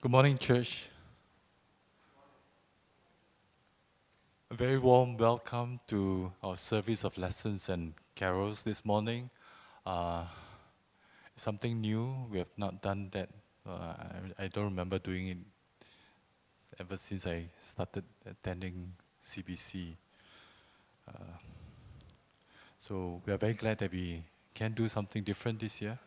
Good morning, church. A very warm welcome to our service of lessons and carols this morning. Something new, we have not done that. I don't remember doing it ever since I started attending CBC. So we are very glad that we can do something different this year.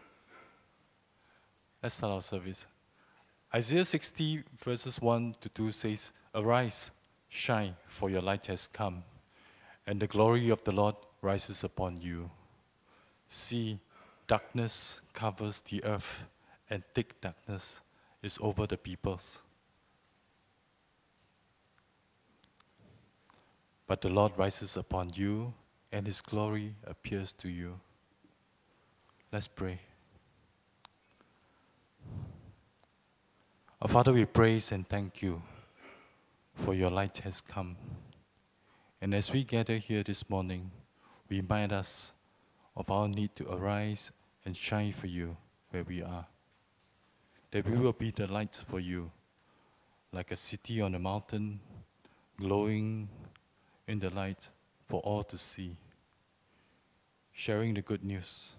Let's start our service. Isaiah 60 verses 1 to 2 says, "Arise, shine, for your light has come, and the glory of the Lord rises upon you. See, darkness covers the earth, and thick darkness is over the peoples. But the Lord rises upon you, and his glory appears to you." Let's pray. Our Father, we praise and thank you for your light has come. And as we gather here this morning, remind us of our need to arise and shine for you where we are. That we will be the light for you, like a city on a mountain, glowing in the light for all to see, sharing the good news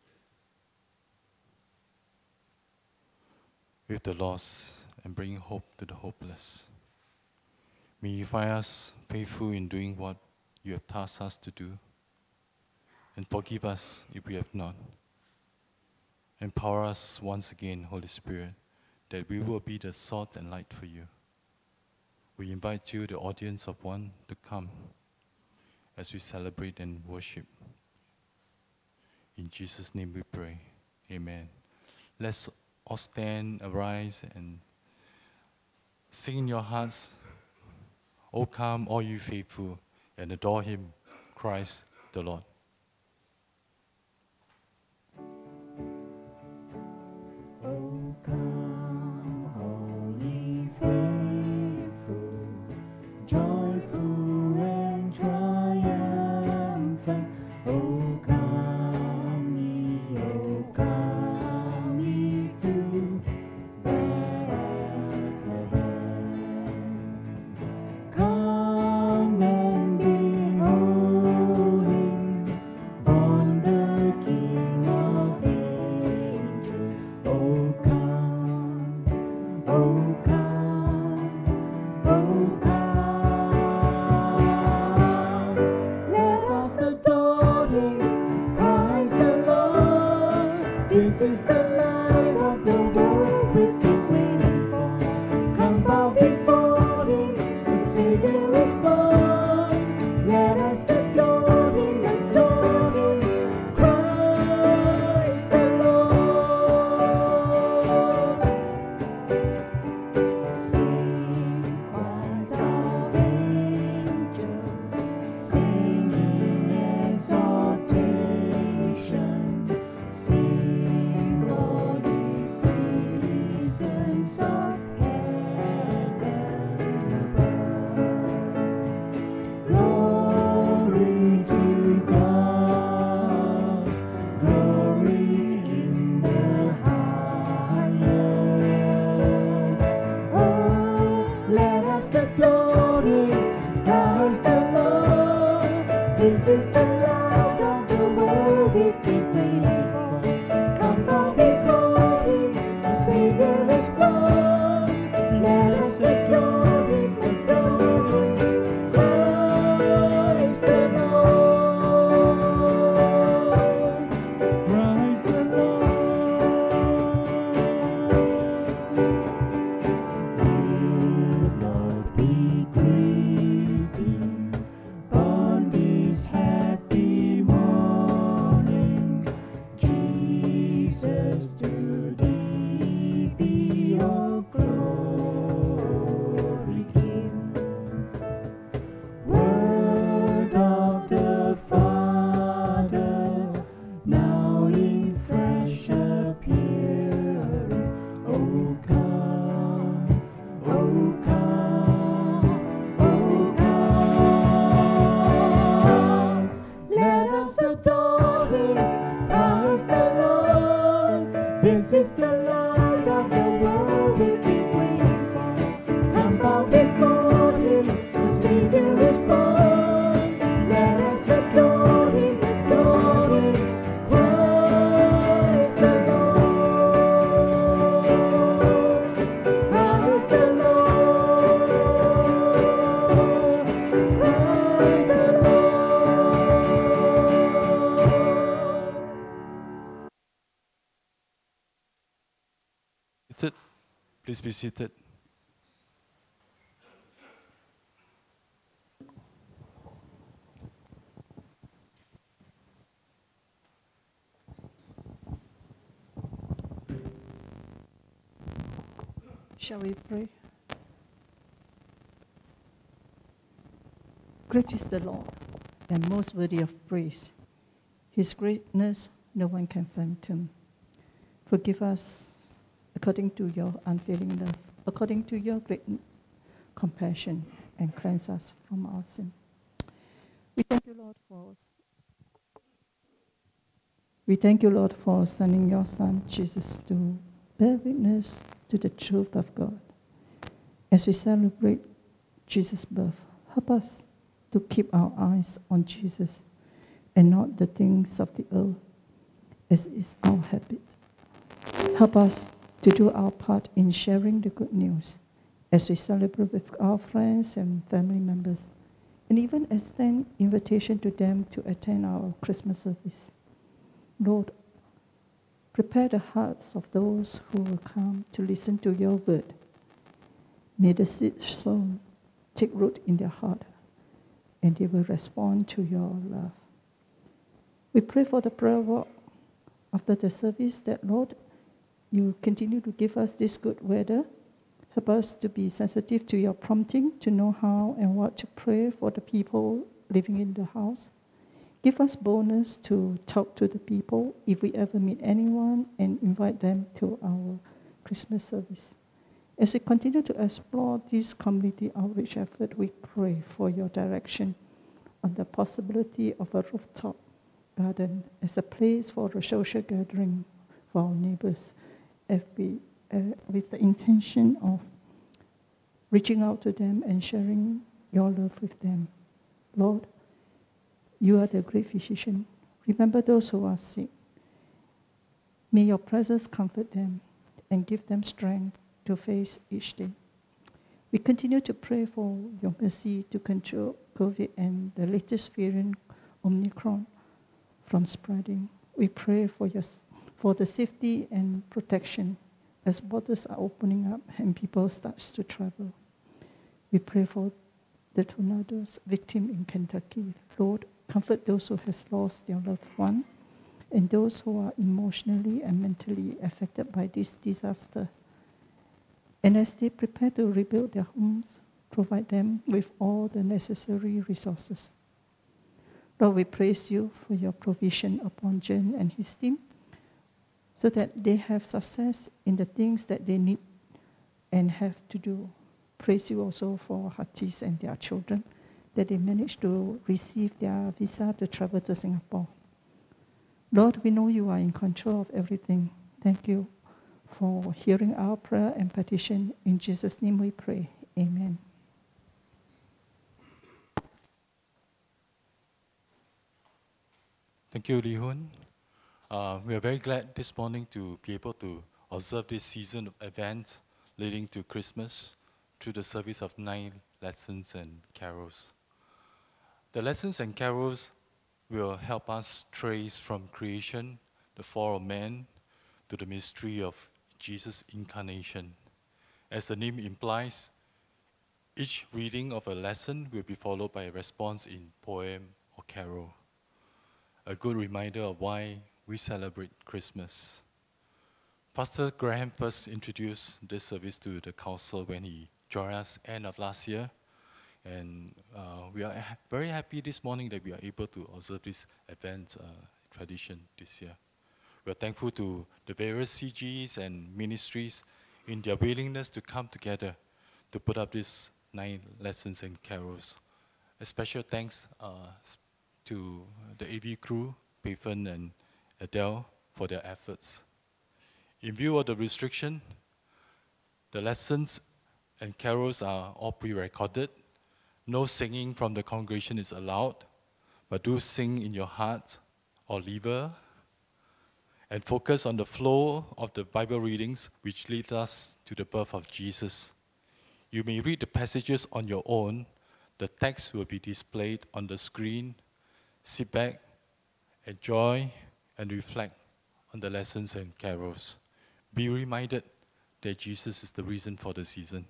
with the lost and bringing hope to the hopeless. May you find us faithful in doing what you have tasked us to do, and forgive us if we have not. Empower us once again, Holy Spirit, that we will be the salt and light for you. We invite you, the audience of one, to come as we celebrate and worship. In Jesus' name we pray. Amen. Let's all stand, arise, and sing in your hearts, "O come, all you faithful, and adore him, Christ the Lord." O come, all ye faithful, joyful and triumphant. O come ye to Bethlehem. Come and behold him, born the King of ages. O come, O come, O come. Let us adore him, praise the Lord. This is the light of the world we've been waiting for. Come bow before him, the Savior is born. Let us adore him, Christ the Lord. Sing choirs of angels, singing exaltation. Sing, all ye citizens of heaven above. Glory to God, glory in the highest. Oh, let us adore him, Christ the Lord. This is the light of the world we've been waiting for. Come bow before him, the Savior is born. Let us adore him, Christ the Lord. Christ the Lord. Will not be grieving on this happy be seated. Shall we pray? Great is the Lord, and most worthy of praise. His greatness no one can fathom. Forgive us according to your unfailing love, according to your great compassion, and cleanse us from our sin. We thank you, Lord, for sending your Son, Jesus, to bear witness to the truth of God. As we celebrate Jesus' birth, help us to keep our eyes on Jesus and not the things of the earth, as is our habit. Help us to do our part in sharing the good news as we celebrate with our friends and family members, and even extend invitation to them to attend our Christmas service. Lord, prepare the hearts of those who will come to listen to your word. May the seed sown take root in their heart, and they will respond to your love. We pray for the prayer walk after the service that, Lord, you continue to give us this good weather. Help us to be sensitive to your prompting, to know how and what to pray for the people living in the house. Give us boldness to talk to the people if we ever meet anyone and invite them to our Christmas service. As we continue to explore this community outreach effort, we pray for your direction on the possibility of a rooftop garden as a place for a social gathering for our neighbors, with the intention of reaching out to them and sharing your love with them. Lord, you are the great physician. Remember those who are sick. May your presence comfort them and give them strength to face each day. We continue to pray for your mercy to control COVID and the latest variant, Omicron, from spreading. We pray for the safety and protection as borders are opening up and people start to travel. We pray for the tornadoes victim in Kentucky. Lord, comfort those who have lost their loved one and those who are emotionally and mentally affected by this disaster. And as they prepare to rebuild their homes, provide them with all the necessary resources. Lord, we praise you for your provision upon Jen and his team so that they have success in the things that they need and have to do. Praise you also for Hatis and their children, that they managed to receive their visa to travel to Singapore. Lord, we know you are in control of everything. Thank you for hearing our prayer and petition. In Jesus' name we pray. Amen. Thank you, Li Hun. We are very glad this morning to be able to observe this season of events leading to Christmas through the service of 9 lessons and carols. The lessons and carols will help us trace from creation, the fall of man, to the mystery of Jesus' incarnation. As the name implies, each reading of a lesson will be followed by a response in poem or carol. A good reminder of why we celebrate Christmas. Pastor Graham first introduced this service to the council when he joined us end of last year. And we are very happy this morning that we are able to observe this event tradition this year. We are thankful to the various CGs and ministries in their willingness to come together to put up these 9 lessons and carols. A special thanks to the AV crew, Payton and Adele, for their efforts. In view of the restriction, the lessons and carols are all pre-recorded. No singing from the congregation is allowed, but do sing in your heart or liver and focus on the flow of the Bible readings which lead us to the birth of Jesus. You may read the passages on your own. The text will be displayed on the screen. Sit back, enjoy, and reflect on the lessons and carols. Be reminded that Jesus is the reason for the season.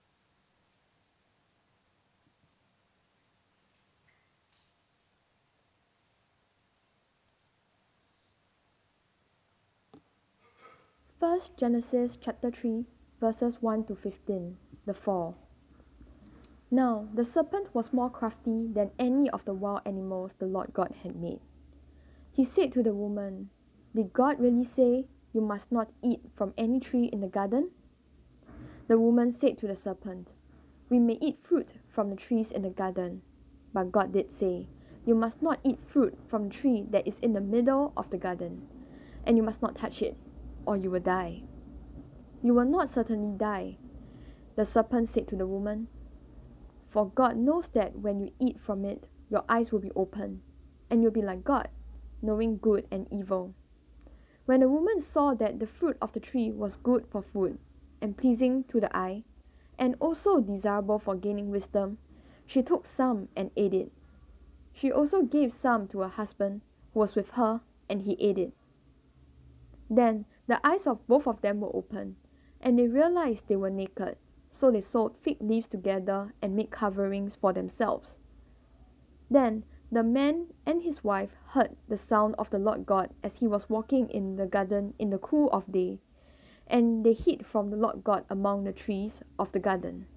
First Genesis chapter 3, verses 1 to 15, the fall. Now the serpent was more crafty than any of the wild animals the Lord God had made. He said to the woman, "Did God really say, 'You must not eat from any tree in the garden'?" The woman said to the serpent, "We may eat fruit from the trees in the garden. But God did say, 'You must not eat fruit from the tree that is in the middle of the garden, and you must not touch it, or you will die.'" "You will not certainly die," the serpent said to the woman, "for God knows that when you eat from it, your eyes will be open, and you'll be like God, knowing good and evil." When the woman saw that the fruit of the tree was good for food, and pleasing to the eye, and also desirable for gaining wisdom, she took some and ate it. She also gave some to her husband, who was with her, and he ate it. Then the eyes of both of them were opened, and they realized they were naked, so they sewed fig leaves together and made coverings for themselves. Then the man and his wife heard the sound of the Lord God as he was walking in the garden in the cool of day, and they hid from the Lord God among the trees of the garden.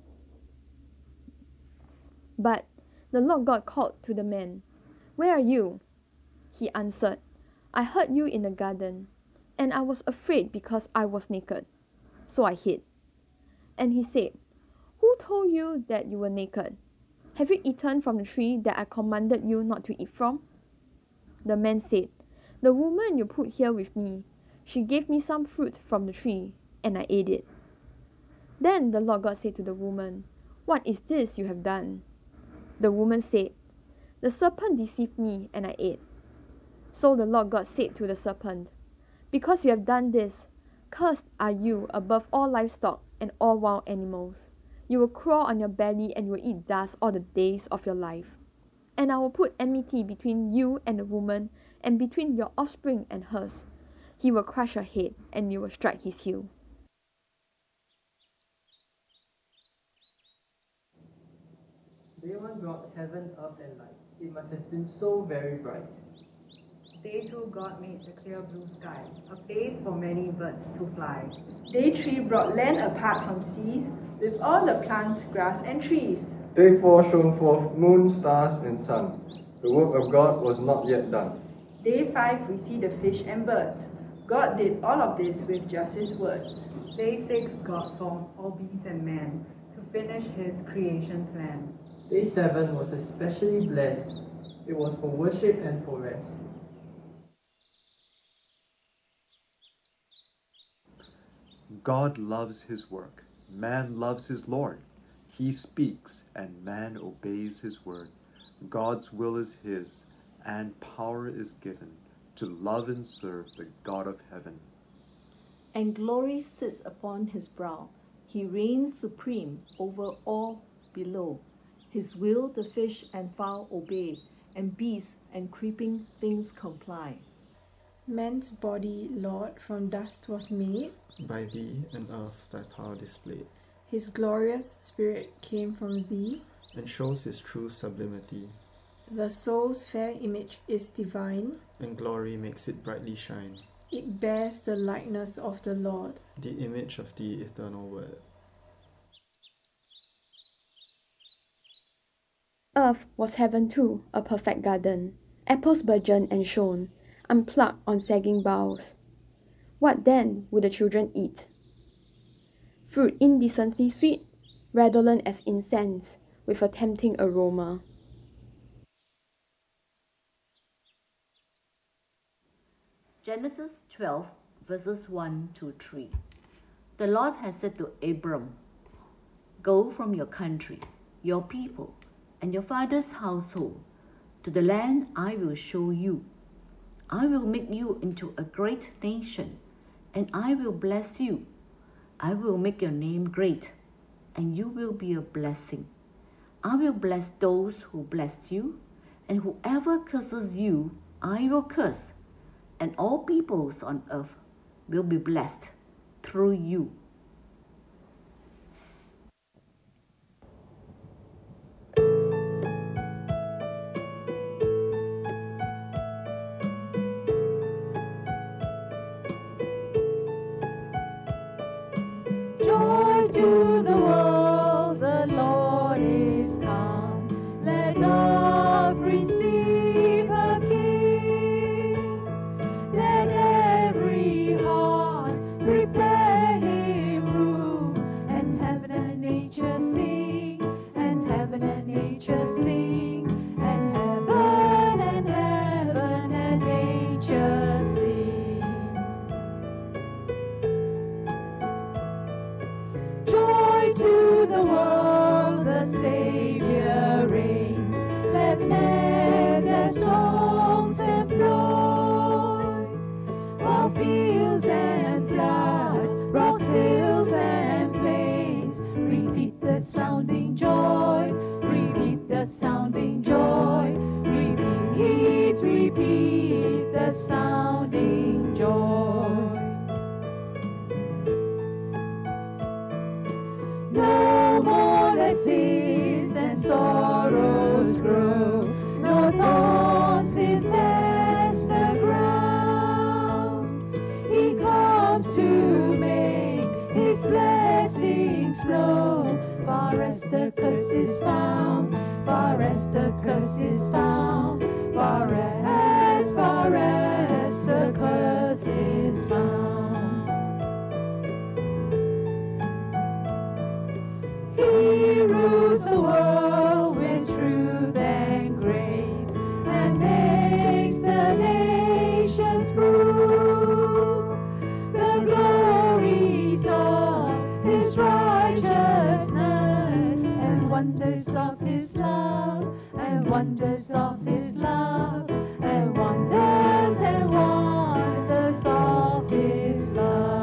But the Lord God called to the man, "Where are you?" He answered, "I heard you in the garden, and I was afraid because I was naked, so I hid." And he said, "Who told you that you were naked? Have you eaten from the tree that I commanded you not to eat from?" The man said, "The woman you put here with me, she gave me some fruit from the tree, and I ate it." Then the Lord God said to the woman, "What is this you have done?" The woman said, "The serpent deceived me, and I ate." So the Lord God said to the serpent, "Because you have done this, cursed are you above all livestock and all wild animals. You will crawl on your belly and you will eat dust all the days of your life. And I will put enmity between you and the woman, and between your offspring and hers. He will crush your head, and you will strike his heel." Day one brought heaven, earth, and light. It must have been so very bright. Day 2, God made the clear blue sky, a place for many birds to fly. Day 3 brought land apart from seas, with all the plants, grass, and trees. Day 4 shone forth moon, stars, and sun. The work of God was not yet done. Day 5 we see the fish and birds. God did all of this with just his words. Day 6 God formed all beings and man to finish his creation plan. Day 7 was especially blessed. It was for worship and for rest. God loves his work. Man loves his Lord. He speaks, and man obeys his word. God's will is his, and power is given to love and serve the God of heaven. And glory sits upon his brow. He reigns supreme over all below. His will the fish and fowl obey, and beasts and creeping things comply. Man's body, Lord, from dust was made. By thee and earth thy power displayed. His glorious spirit came from thee, and shows his true sublimity. The soul's fair image is divine, and glory makes it brightly shine. It bears the likeness of the Lord, the image of the eternal word. Earth was heaven too, a perfect garden. Apples burgeoned and shone, unplucked on sagging boughs. What then would the children eat? Fruit indecently sweet, redolent as incense, with a tempting aroma. Genesis 12, verses 1 to 3. The Lord has said to Abram, "Go from your country, your people, and your father's household, to the land I will show you. I will make you into a great nation, and I will bless you. I will make your name great, and you will be a blessing. I will bless those who bless you, and whoever curses you, I will curse, and all peoples on earth will be blessed through you. the world the Savior reigns. Let men their songs employ. While fields and floods, rocks, hills and plains, repeat the sounding joy, repeat the sounding joy, repeat, repeat the sounding joy. No more let sins and sorrows grow, no thorns infest the ground. He comes to make his blessings flow. Far as the curse is found, far as the curse is found, far as the curse is found. He rules the world with truth and grace, and makes the nations prove the glories of his righteousness, and wonders of his love, and wonders of his love, and wonders of his love.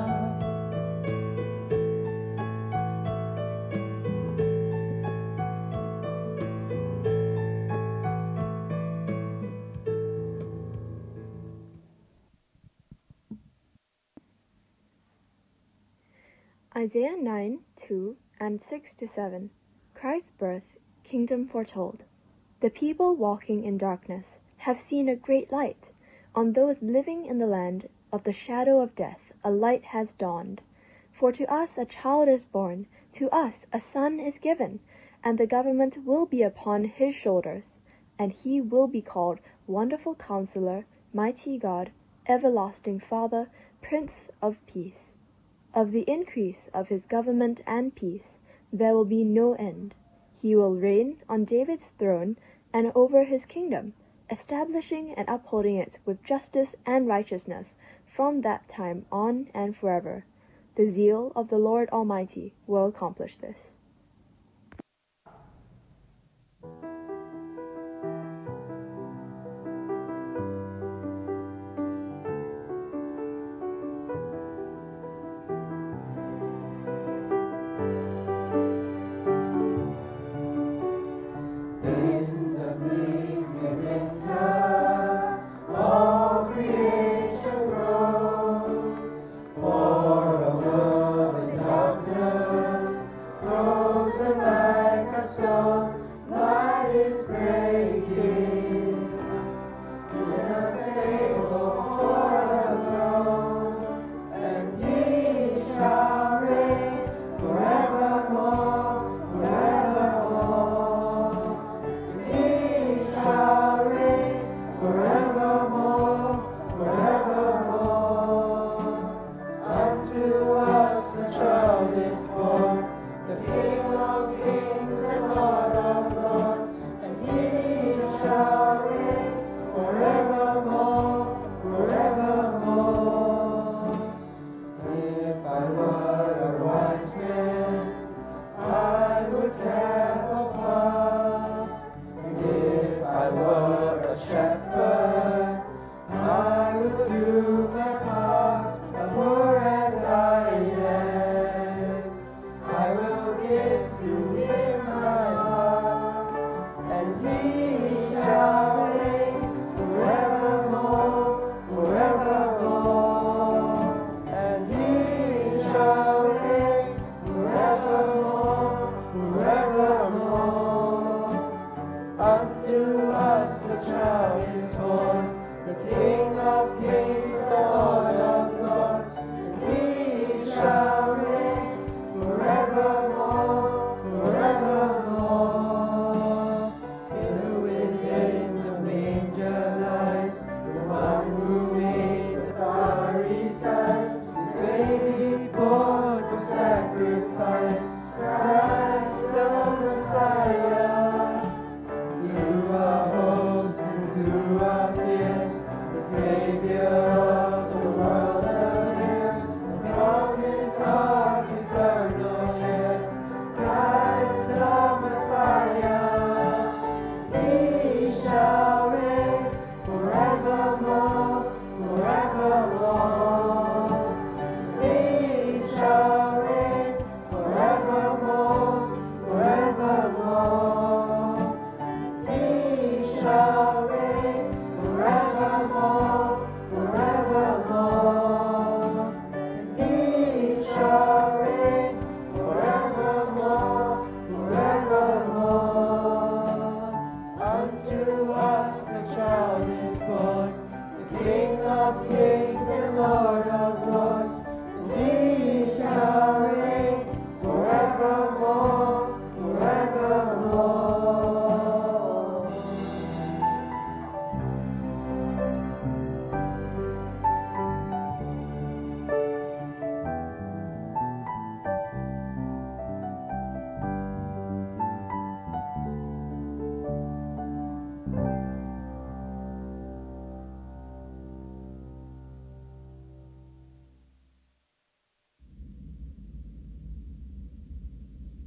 Isaiah 9:2 and 6-7. Christ's birth, kingdom foretold. The people walking in darkness have seen a great light. On those living in the land of the shadow of death, a light has dawned. For to us a child is born, to us a son is given, and the government will be upon his shoulders, and he will be called Wonderful Counselor, Mighty God, Everlasting Father, Prince of Peace. Of the increase of his government and peace there will be no end. He will reign on David's throne and over his kingdom, establishing and upholding it with justice and righteousness from that time on and forever. The zeal of the Lord Almighty will accomplish this.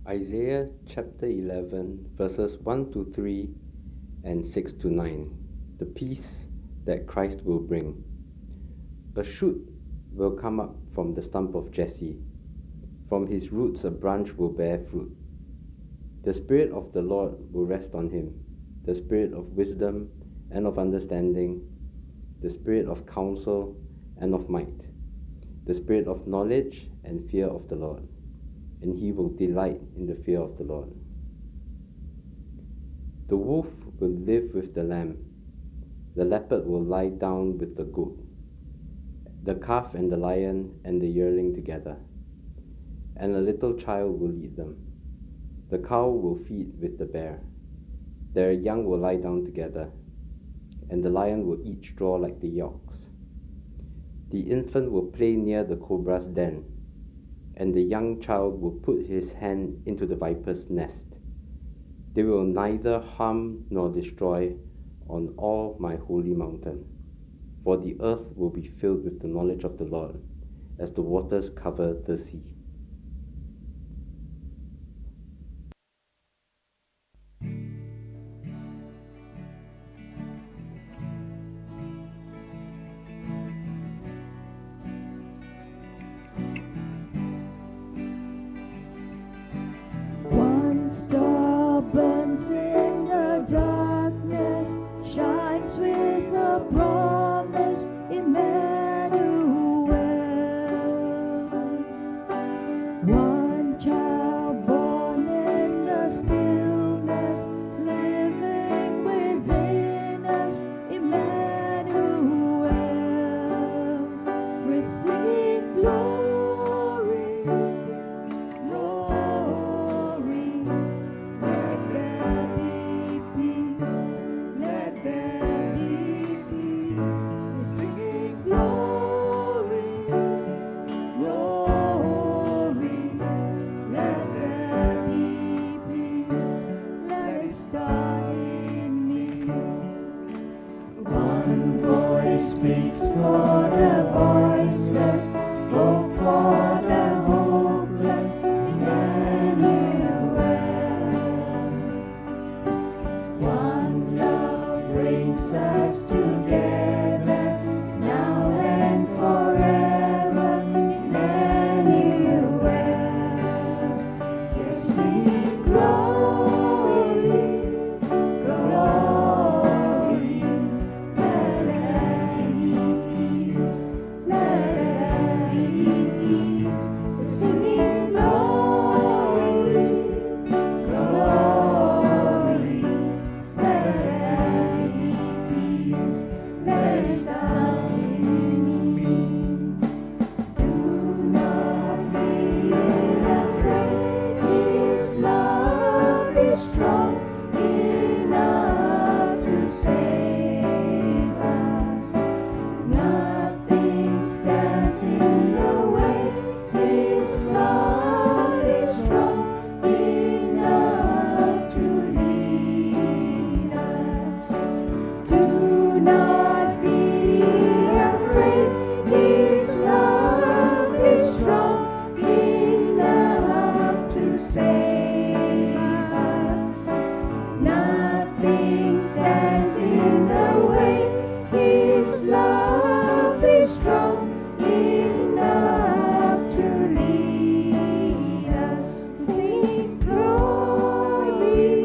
Isaiah chapter 11, verses 1 to 3 and 6 to 9. The peace that Christ will bring. A shoot will come up from the stump of Jesse. From his roots a branch will bear fruit. The Spirit of the Lord will rest on him, the Spirit of wisdom and of understanding, the Spirit of counsel and of might, the Spirit of knowledge and fear of the Lord. And he will delight in the fear of the Lord. The wolf will live with the lamb. The leopard will lie down with the goat. The calf and the lion and the yearling together. And a little child will lead them. The cow will feed with the bear. Their young will lie down together. And the lion will eat straw like the ox. The infant will play near the cobra's den. And the young child will put his hand into the viper's nest. They will neither harm nor destroy on all my holy mountain. For the earth will be filled with the knowledge of the Lord, as the waters cover the sea. One star burns in the darkness, shines with a promise, Emmanuel. One child born in the stillness, living within us, Emmanuel. We're singing glory, glory. Let there be peace, let there be peace. We're singing glory, glory. Let there be peace, let it start in me. One voice speaks for the voiceless, hope for the hopeless, Emmanuel. One love brings us together, now and forever, Emmanuel. We're singing glory, glory. Let there be peace, let there be peace. We're singing glory, glory. Let there be peace, let it start in me. Do not be afraid, His love is strong enough to save us. Nothing stands in the way, His love is strong enough to lead us. Do not be afraid, His love is strong enough to save us. Nothing stands in the way, His love is strong enough to lead us. Sing glory,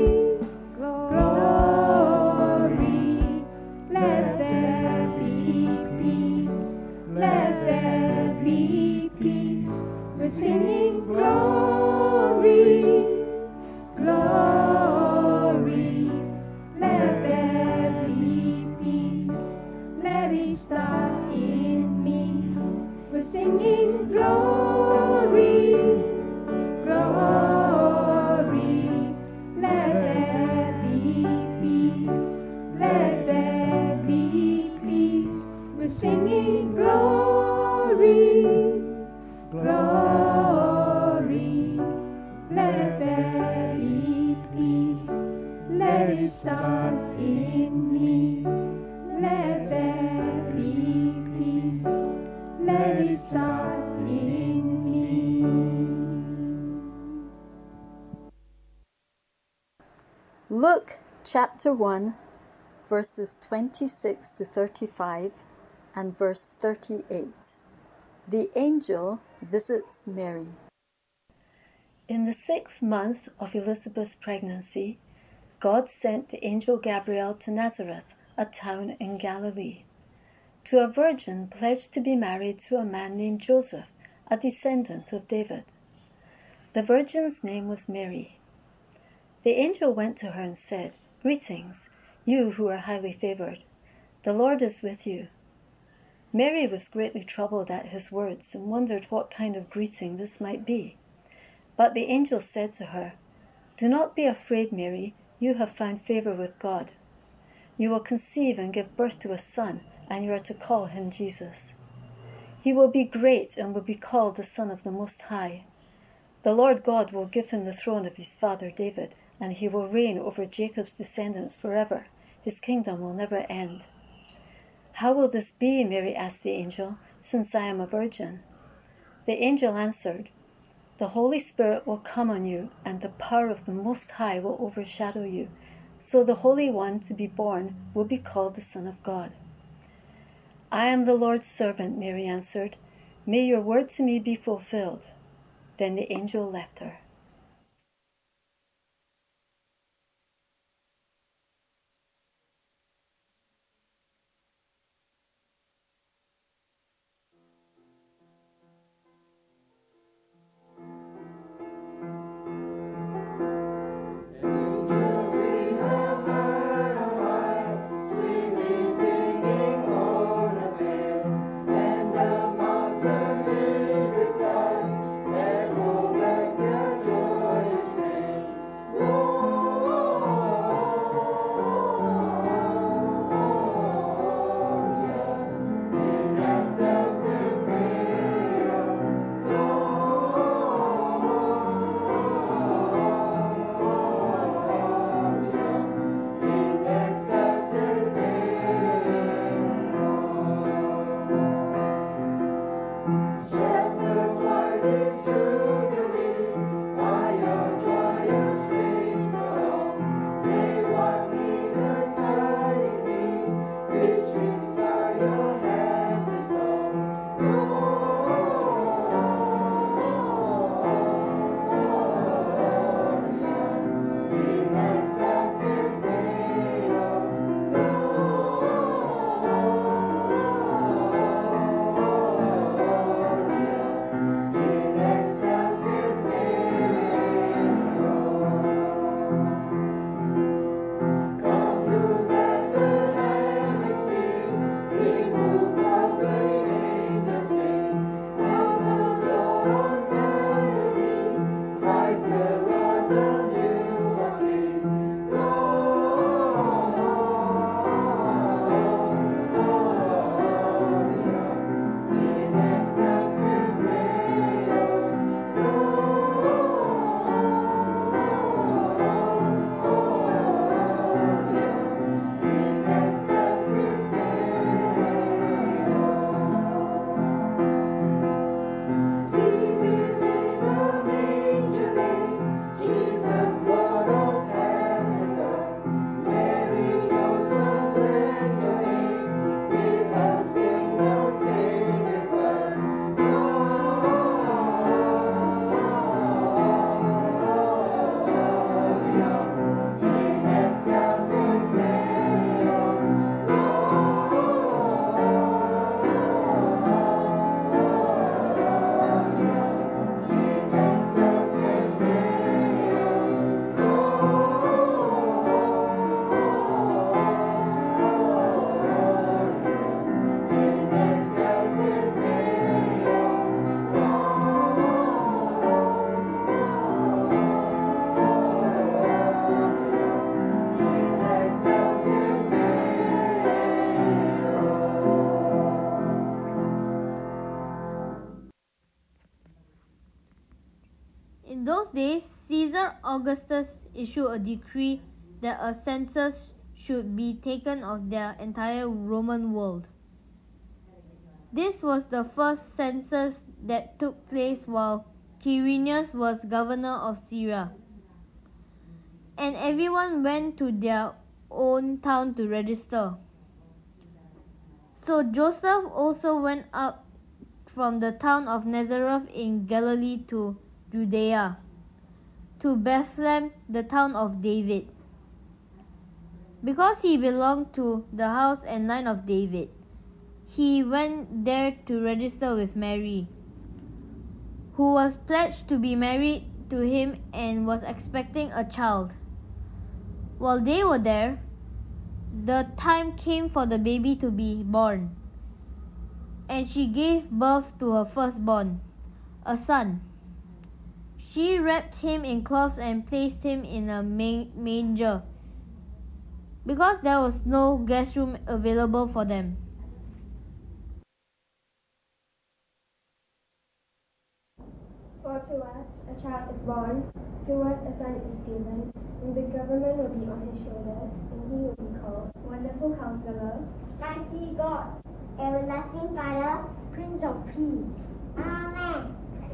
glory. Let there be peace, let there be peace. We're singing glory, glory. Let there be peace, let it start in me. We're singing glory, glory. Let there be peace, let there be peace. We're singing glory, glory. Let there be peace, let it start in me. Let there be peace, let it start in me. Luke chapter 1, verses 26 to 35 and verse 38. The angel visits Mary. In the 6th month of Elizabeth's pregnancy, God sent the angel Gabriel to Nazareth, a town in Galilee, to a virgin pledged to be married to a man named Joseph, a descendant of David. The virgin's name was Mary. The angel went to her and said, "Greetings, you who are highly favored. The Lord is with you." Mary was greatly troubled at his words and wondered what kind of greeting this might be. But the angel said to her, "Do not be afraid, Mary, you have found favor with God. You will conceive and give birth to a son, and you are to call him Jesus. He will be great and will be called the Son of the Most High. The Lord God will give him the throne of his father David, and he will reign over Jacob's descendants forever. His kingdom will never end." "How will this be?" Mary asked the angel, "since I am a virgin?" The angel answered, "The Holy Spirit will come on you, and the power of the Most High will overshadow you. So the Holy One to be born will be called the Son of God." "I am the Lord's servant," Mary answered. "May your word to me be fulfilled." Then the angel left her. In those days, Caesar Augustus issued a decree that a census should be taken of their entire Roman world. This was the first census that took place while Quirinius was governor of Syria. and everyone went to their own town to register. So Joseph also went up from the town of Nazareth in Galilee to Judea, to Bethlehem, the town of David, because he belonged to the house and line of David. He went there to register with Mary, who was pledged to be married to him and was expecting a child. While they were there, the time came for the baby to be born, and she gave birth to her firstborn, a son. She wrapped him in cloths and placed him in a manger, because there was no guest room available for them. For to us a child is born, to us a son is given, and the government will be on his shoulders, and he will be called Wonderful Counselor, Mighty God, Everlasting Father, Prince of Peace. Amen.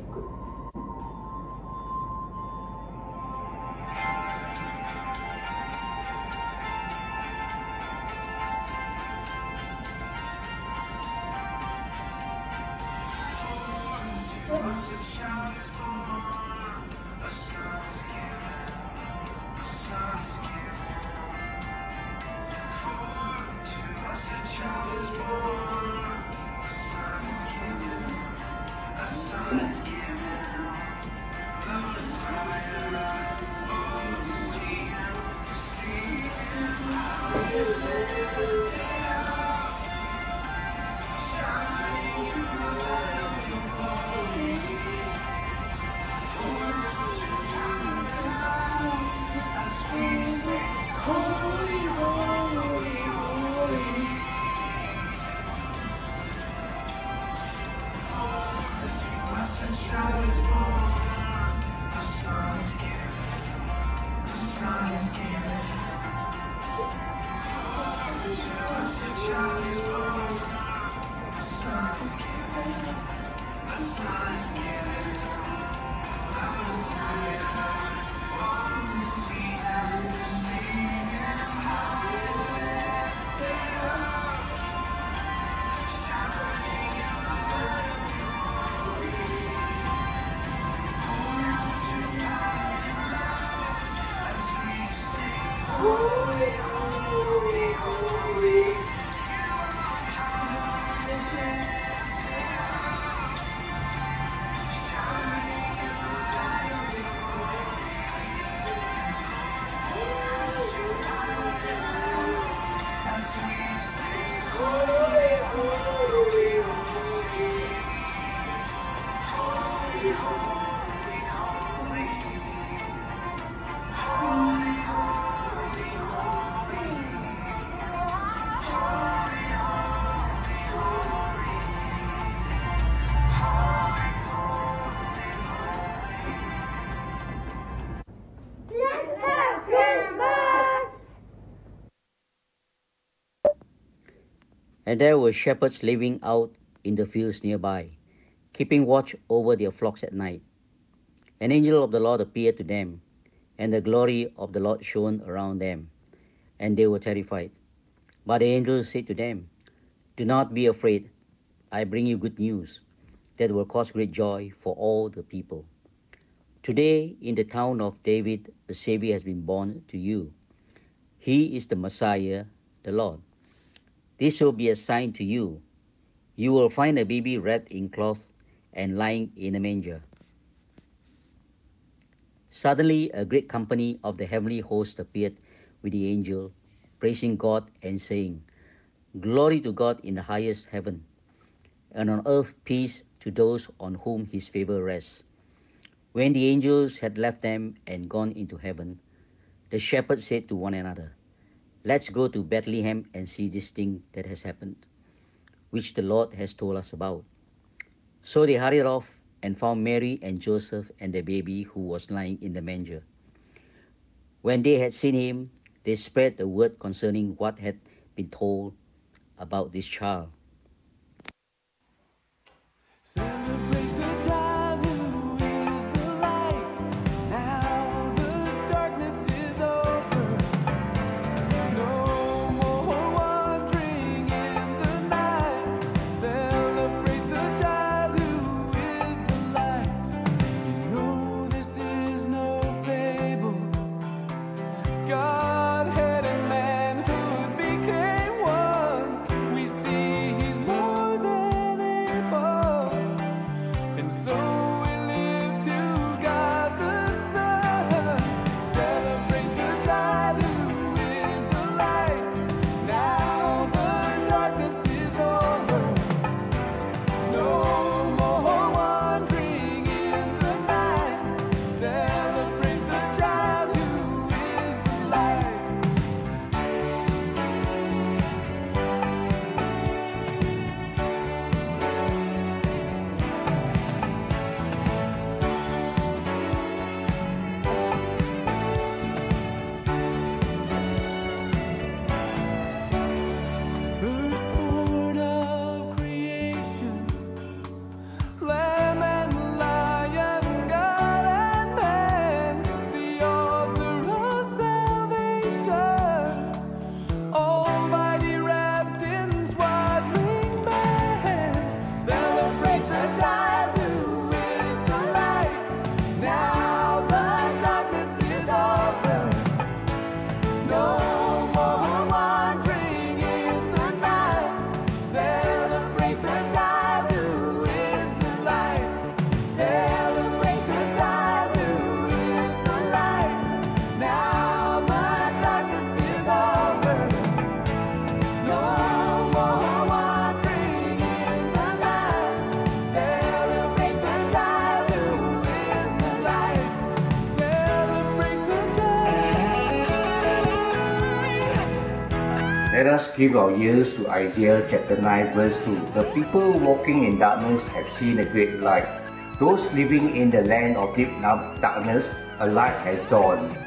And there were shepherds living out in the fields nearby, keeping watch over their flocks at night. An angel of the Lord appeared to them, and the glory of the Lord shone around them, and they were terrified. But the angel said to them, "Do not be afraid. I bring you good news that will cause great joy for all the people. Today, in the town of David, a Savior has been born to you. He is the Messiah, the Lord. This will be a sign to you. You will find a baby wrapped in cloth and lying in a manger." Suddenly, a great company of the heavenly host appeared with the angel, praising God and saying, "Glory to God in the highest heaven, and on earth peace to those on whom his favor rests." When the angels had left them and gone into heaven, the shepherds said to one another, "Let's go to Bethlehem and see this thing that has happened, which the Lord has told us about." So they hurried off and found Mary and Joseph and the baby who was lying in the manger. When they had seen him, they spread the word concerning what had been told about this child. Celebrate the child who is the light. Now the darkness is over. Let us give our ears to Isaiah chapter 9 verse 2. The people walking in darkness have seen a great light. Those living in the land of deep darkness, a light has dawned.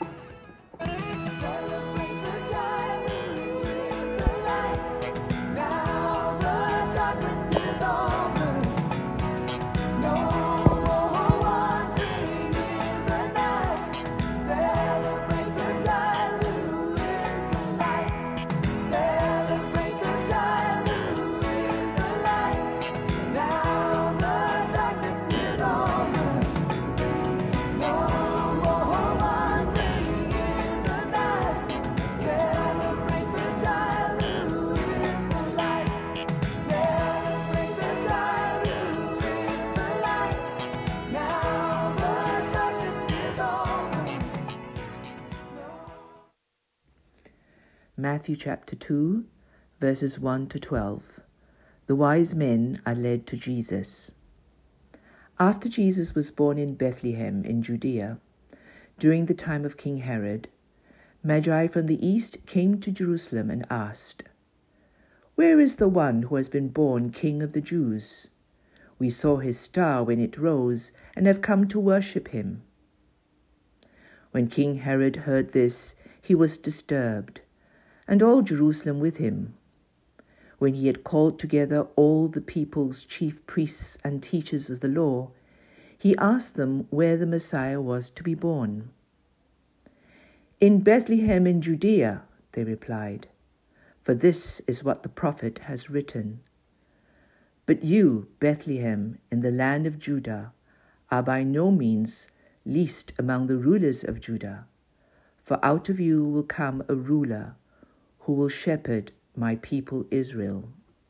Matthew chapter 2, verses 1 to 12. The wise men are led to Jesus. After Jesus was born in Bethlehem in Judea, during the time of King Herod, Magi from the east came to Jerusalem and asked, "Where is the one who has been born King of the Jews? We saw his star when it rose and have come to worship him." When King Herod heard this, he was disturbed, and all Jerusalem with him. When he had called together all the people's chief priests and teachers of the law, he asked them where the Messiah was to be born. "In Bethlehem in Judea," they replied, "for this is what the prophet has written. But you, Bethlehem, in the land of Judah, are by no means least among the rulers of Judah, for out of you will come a ruler who will shepherd my people Israel."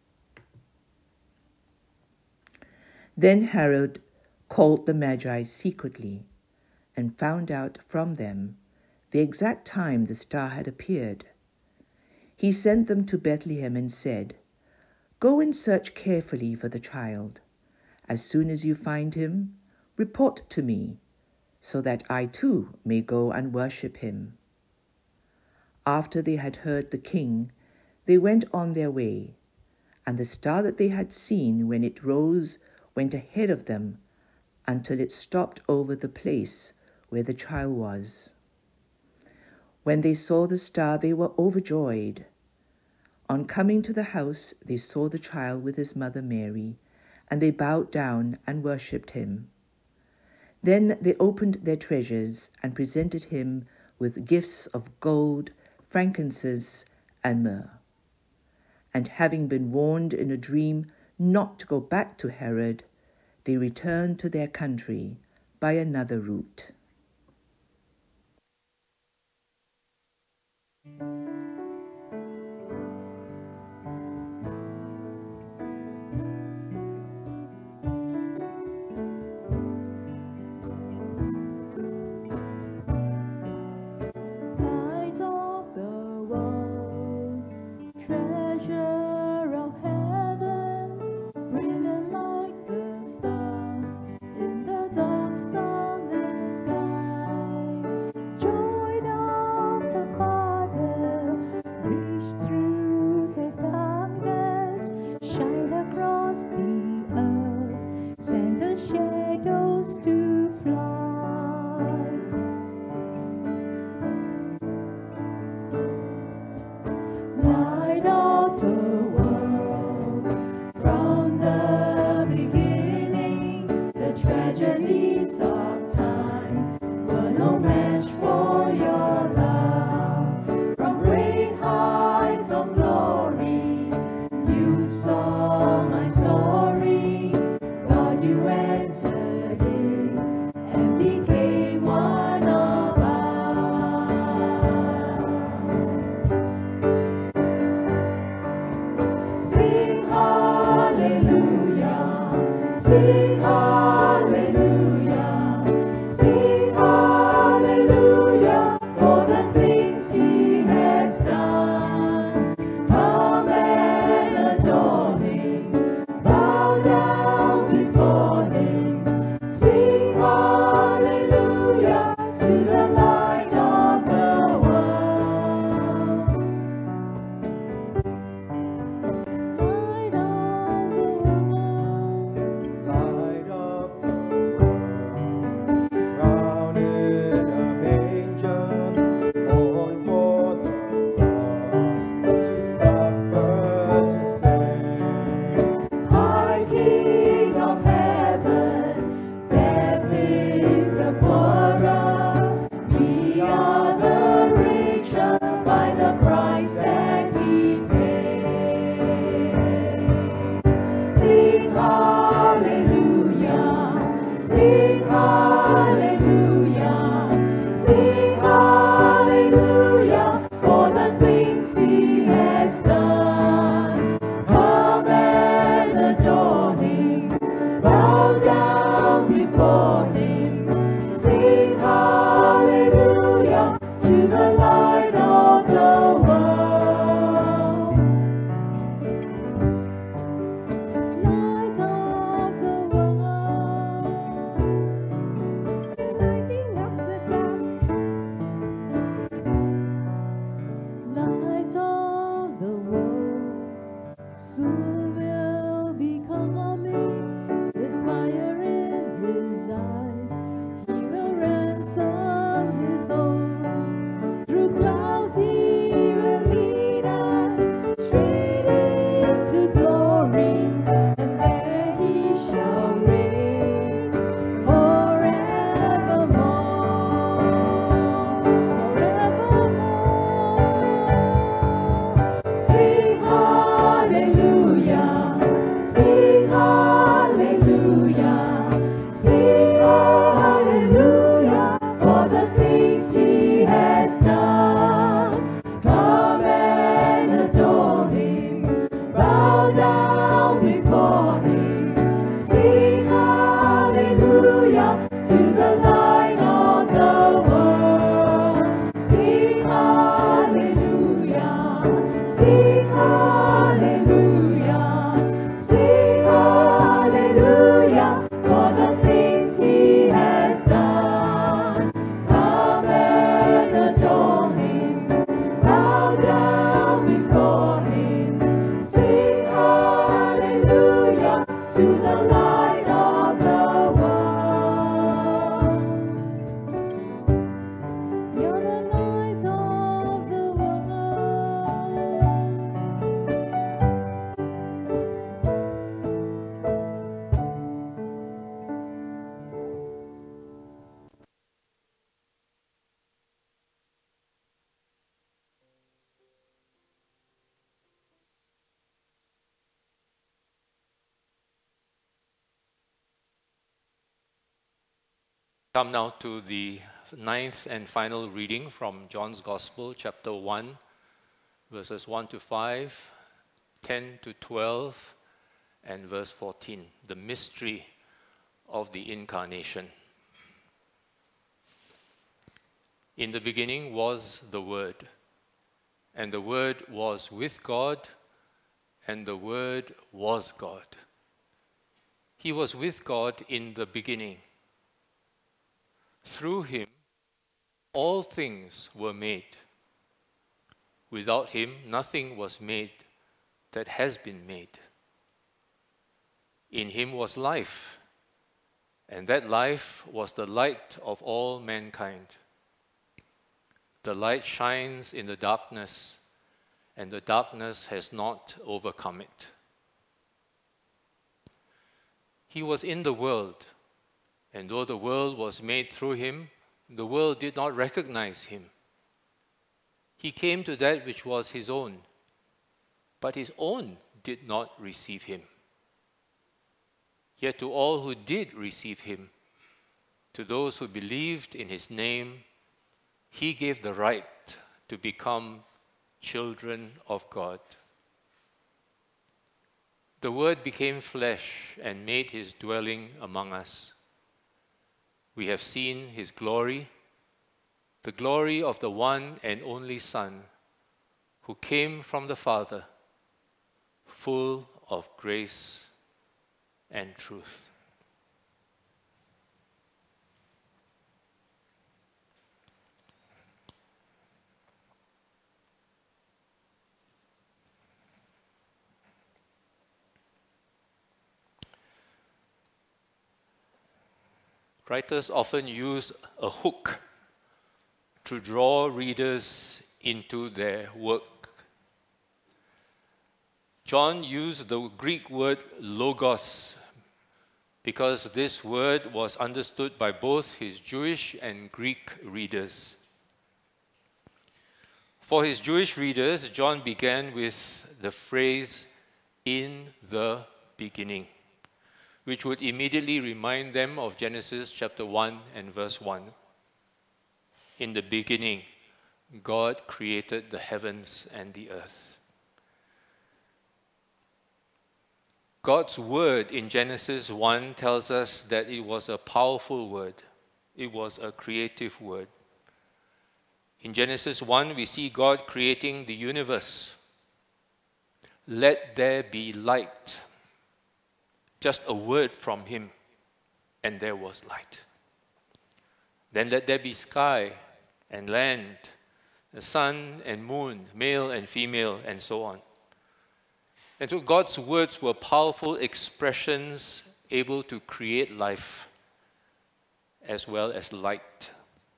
Then Herod called the Magi secretly and found out from them the exact time the star had appeared. He sent them to Bethlehem and said, "Go and search carefully for the child. As soon as you find him, report to me, so that I too may go and worship him." After they had heard the king, they went on their way, and the star that they had seen when it rose went ahead of them until it stopped over the place where the child was. When they saw the star, they were overjoyed. On coming to the house, they saw the child with his mother Mary, and they bowed down and worshipped him. Then they opened their treasures and presented him with gifts of gold, frankincense, and myrrh. And having been warned in a dream not to go back to Herod, they returned to their country by another route. Brilliant like the stars in the dark starlit sky. Come now to the ninth and final reading from John's Gospel, chapter 1, verses 1 to 5, 10 to 12, and verse 14, the mystery of the Incarnation. In the beginning was the Word, and the Word was with God, and the Word was God. He was with God in the beginning. Through him, all things were made. Without him, nothing was made that has been made. In him was life, and that life was the light of all mankind. The light shines in the darkness, and the darkness has not overcome it. He was in the world, and though the world was made through him, the world did not recognize him. He came to that which was his own, but his own did not receive him. Yet to all who did receive him, to those who believed in his name, he gave the right to become children of God. The Word became flesh and made his dwelling among us. We have seen his glory, the glory of the one and only Son, who came from the Father, full of grace and truth. Writers often use a hook to draw readers into their work. John used the Greek word logos because this word was understood by both his Jewish and Greek readers. For his Jewish readers, John began with the phrase, "in the beginning," which would immediately remind them of Genesis chapter 1 and verse 1. In the beginning, God created the heavens and the earth. God's word in Genesis 1 tells us that it was a powerful word. It was a creative word. In Genesis 1, we see God creating the universe. Let there be light. Just a word from him, and there was light. Then let there be sky and land, the sun and moon, male and female, and so on. And so God's words were powerful expressions able to create life as well as light.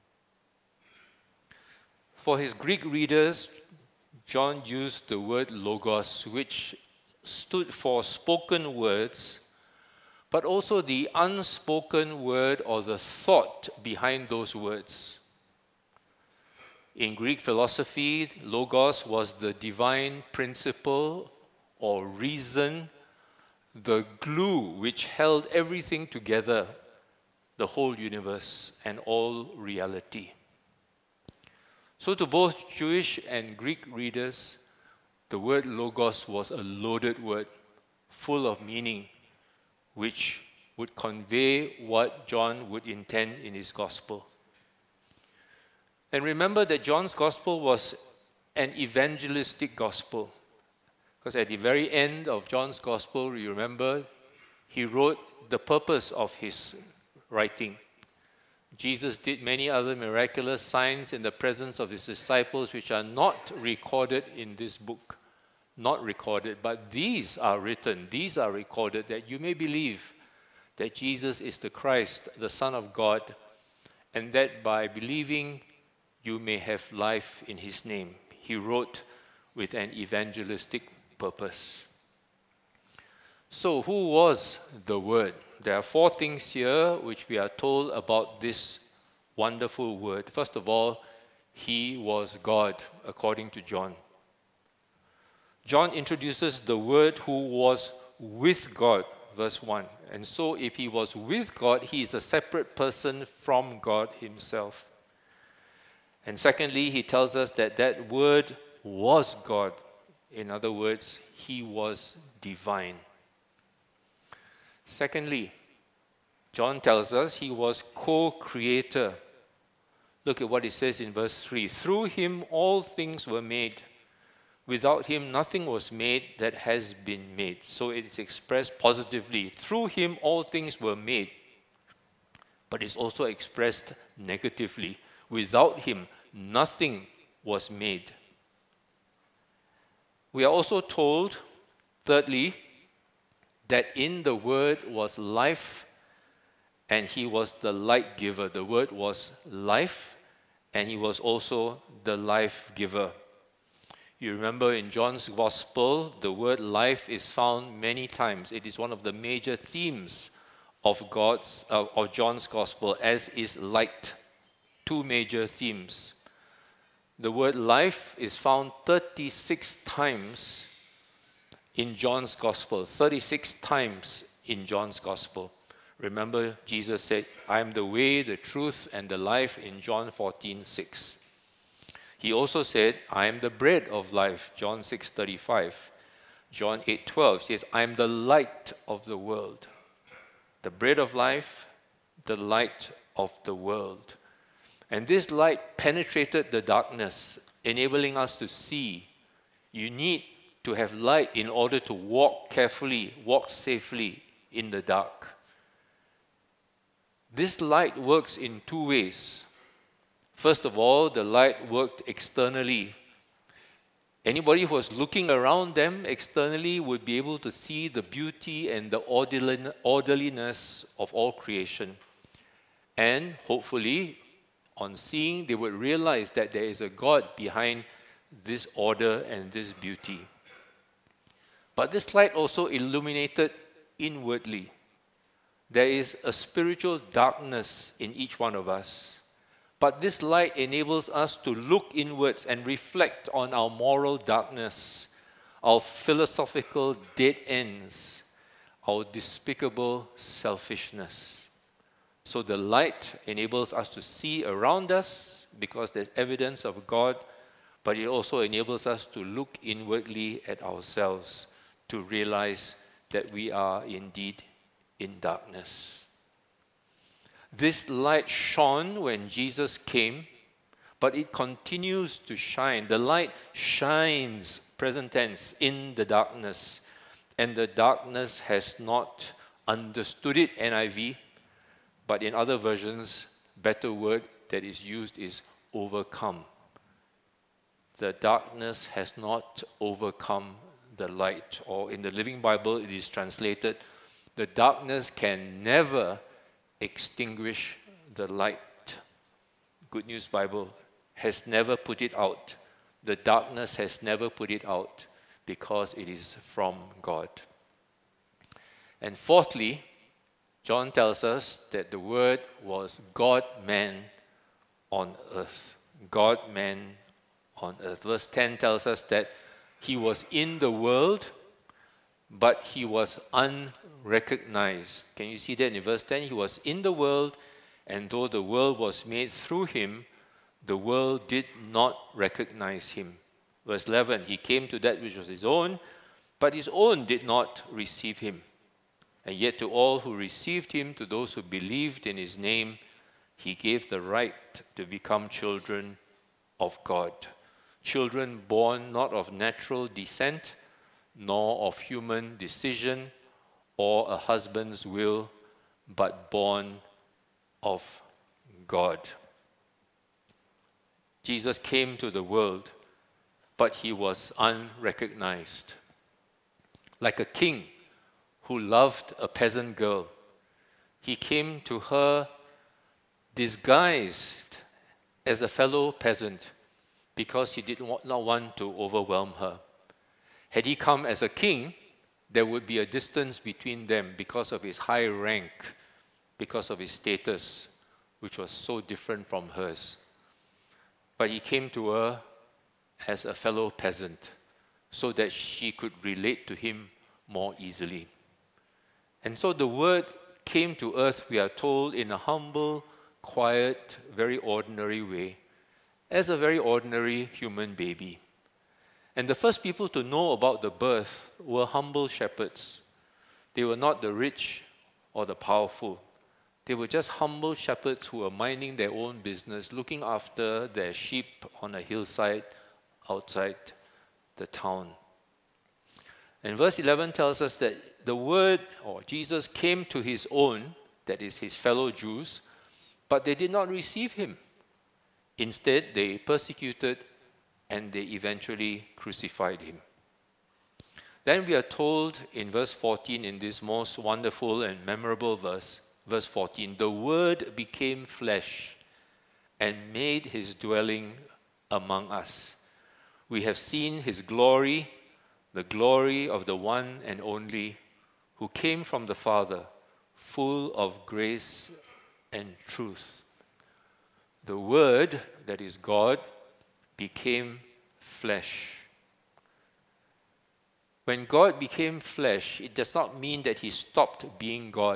For his Greek readers, John used the word logos, which stood for spoken words, but also the unspoken word or the thought behind those words. In Greek philosophy, logos was the divine principle or reason, the glue which held everything together, the whole universe and all reality. So to both Jewish and Greek readers, the word logos was a loaded word, full of meaning, which would convey what John would intend in his gospel. And remember that John's gospel was an evangelistic gospel, because at the very end of John's gospel, you remember, he wrote the purpose of his writing. Jesus did many other miraculous signs in the presence of his disciples, which are not recorded in this book. Not recorded, but these are written, these are recorded, that you may believe that Jesus is the Christ, the Son of God, and that by believing you may have life in his name. He wrote with an evangelistic purpose. So who was the Word? There are 4 things here which we are told about this wonderful Word. First of all, he was God, according to John. John introduces the Word who was with God, verse 1. And so if he was with God, he is a separate person from God himself. And secondly, he tells us that that word was God. In other words, he was divine. Secondly, John tells us he was co-creator. Look at what it says in verse 3. Through him all things were made. Without him nothing was made that has been made. So it's expressed positively. Through him all things were made. But it's also expressed negatively. Without him nothing was made. We are also told, thirdly, that in the Word was life, and he was the light giver. The Word was life, and he was also the life giver. You remember in John's Gospel, the word life is found many times. It is one of the major themes of John's Gospel, as is light. Two major themes. The word life is found 36 times in John's Gospel. 36 times in John's Gospel. Remember, Jesus said, I am the way, the truth, and the life in John 14:6. He also said, I am the bread of life, John 6:35. John 8:12 says, I am the light of the world. The bread of life, the light of the world. And this light penetrated the darkness, enabling us to see. You need to have light in order to walk carefully, walk safely in the dark. This light works in two ways. First of all, the light worked externally. Anybody who was looking around them externally would be able to see the beauty and the orderliness of all creation. And hopefully, on seeing, they would realize that there is a God behind this order and this beauty. But this light also illuminated inwardly. There is a spiritual darkness in each one of us. But this light enables us to look inwards and reflect on our moral darkness, our philosophical dead ends, our despicable selfishness. So the light enables us to see around us because there's evidence of God, but it also enables us to look inwardly at ourselves to realize that we are indeed in darkness. This light shone when Jesus came, but it continues to shine. The light shines, present tense, in the darkness, and the darkness has not understood it, NIV, but in other versions, better word that is used is overcome. The darkness has not overcome the light. Or in the Living Bible, it is translated, the darkness can never extinguish the light. Good News Bible has never put it out. The darkness has never put it out because it is from God. And fourthly, John tells us that the Word was God-man on earth. God-man on earth. Verse 10 tells us that he was in the world, but he was unrecognized. Can you see that in verse 10? He was in the world, and though the world was made through him, the world did not recognize him. Verse 11, he came to that which was his own, but his own did not receive him. And yet to all who received him, to those who believed in his name, he gave the right to become children of God. Children born not of natural descent, nor of human decision or a husband's will, but born of God. Jesus came to the world, but he was unrecognized. Like a king who loved a peasant girl, he came to her disguised as a fellow peasant because he did not want to overwhelm her. Had he come as a king, there would be a distance between them because of his high rank, because of his status, which was so different from hers. But he came to her as a fellow peasant so that she could relate to him more easily. And so the Word came to earth, we are told, in a humble, quiet, very ordinary way, as a very ordinary human baby. And the first people to know about the birth were humble shepherds. They were not the rich or the powerful. They were just humble shepherds who were minding their own business, looking after their sheep on a hillside outside the town. And verse 11 tells us that the Word, or Jesus, came to his own, that is his fellow Jews, but they did not receive him. Instead, they persecuted and they eventually crucified him. Then we are told in verse 14, in this most wonderful and memorable verse, verse 14, the Word became flesh and made his dwelling among us. We have seen his glory, the glory of the one and only who came from the Father, full of grace and truth. The Word, that is God, became flesh. When God became flesh, it does not mean that he stopped being God.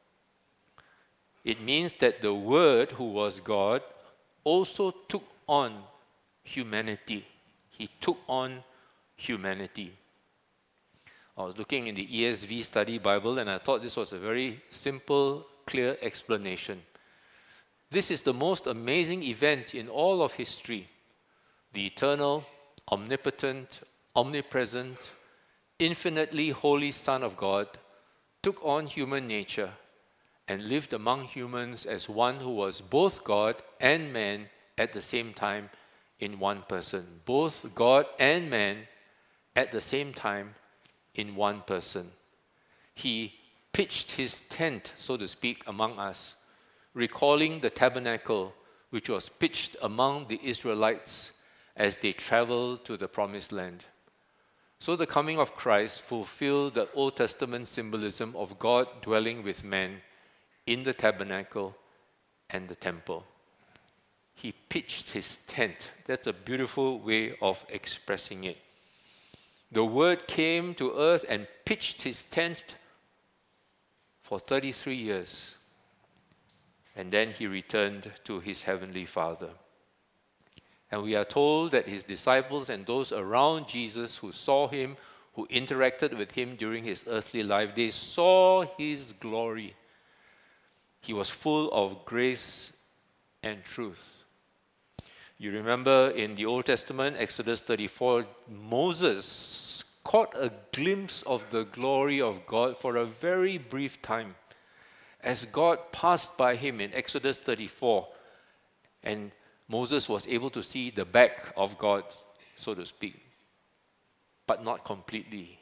It means that the Word, who was God, also took on humanity. He took on humanity. I was looking in the ESV Study Bible and I thought this was a very simple, clear explanation. This is the most amazing event in all of history. The eternal, omnipotent, omnipresent, infinitely holy Son of God took on human nature and lived among humans as one who was both God and man at the same time in one person. Both God and man at the same time in one person. He pitched his tent, so to speak, among us, recalling the tabernacle which was pitched among the Israelites as they traveled to the promised land. So the coming of Christ fulfilled the Old Testament symbolism of God dwelling with man in the tabernacle and the temple. He pitched his tent. That's a beautiful way of expressing it. The Word came to earth and pitched his tent for 33 years. And then he returned to his heavenly Father. And we are told that his disciples and those around Jesus who saw him, who interacted with him during his earthly life, they saw his glory. He was full of grace and truth. You remember in the Old Testament, Exodus 34, Moses caught a glimpse of the glory of God for a very brief time as God passed by him in Exodus 34, and Moses was able to see the back of God, so to speak, but not completely.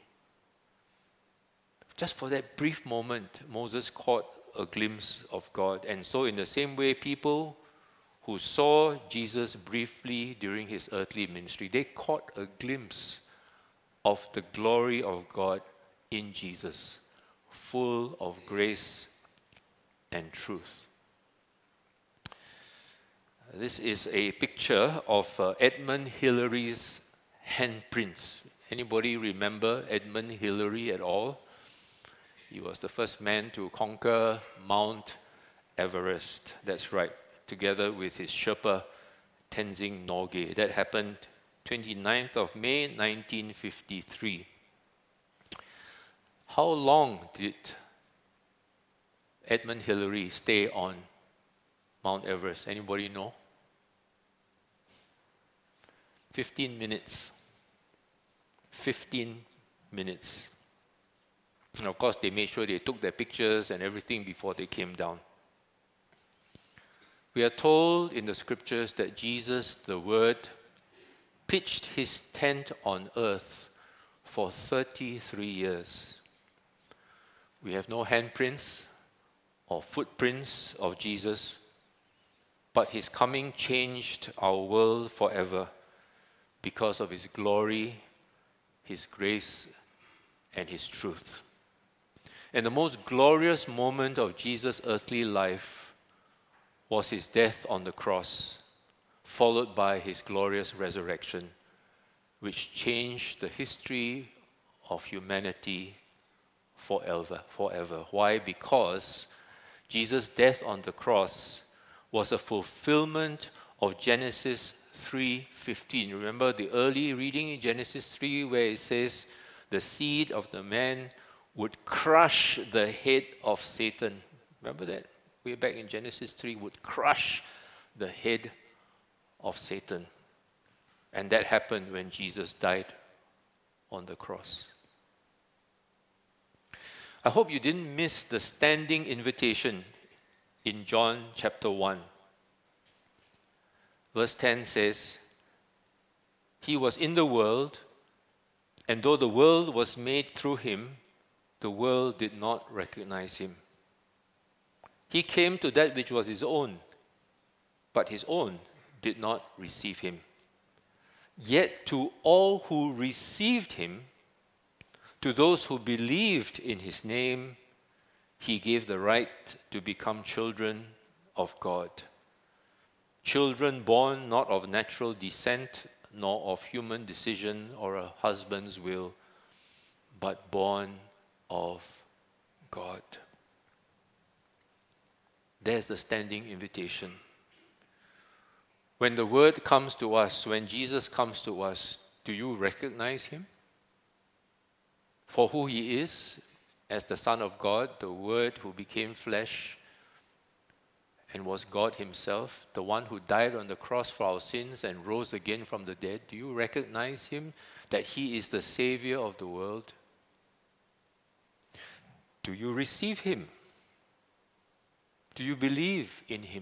Just for that brief moment, Moses caught a glimpse of God. And so in the same way, people who saw Jesus briefly during his earthly ministry, they caught a glimpse of the glory of God in Jesus, full of grace and truth. This is a picture of Edmund Hillary's handprints. Anybody remember Edmund Hillary at all? He was the first man to conquer Mount Everest. That's right, together with his Sherpa Tenzing Norgay. That happened 29th of May 1953. How long did Edmund Hillary stay on Mount Everest? Anybody know? 15 minutes. 15 minutes. And of course, they made sure they took their pictures and everything before they came down. We are told in the scriptures that Jesus, the Word, pitched his tent on earth for 33 years. We have no handprints or footprints of Jesus, but his coming changed our world forever because of his glory, his grace, and his truth. And the most glorious moment of Jesus' earthly life was his death on the cross, followed by his glorious resurrection, which changed the history of humanity forever. Why? Because Jesus' death on the cross was a fulfillment of Genesis 3:15. Remember the early reading in Genesis 3 where it says, the seed of the man would crush the head of Satan. Remember that? Way back in Genesis 3, would crush the head of Satan. And that happened when Jesus died on the cross. I hope you didn't miss the standing invitation in John chapter 1. Verse 10 says, He was in the world, and though the world was made through him, the world did not recognize him. He came to that which was his own, but his own did not receive him. Yet to all who received him, to those who believed in his name, he gave the right to become children of God. Children born not of natural descent, nor of human decision or a husband's will, but born of God. There's the standing invitation. When the word comes to us, when Jesus comes to us, do you recognize him for who he is as the Son of God, the Word who became flesh and was God himself, the one who died on the cross for our sins and rose again from the dead? Do you recognize him, that he is the Savior of the world? Do you receive him? Do you believe in him?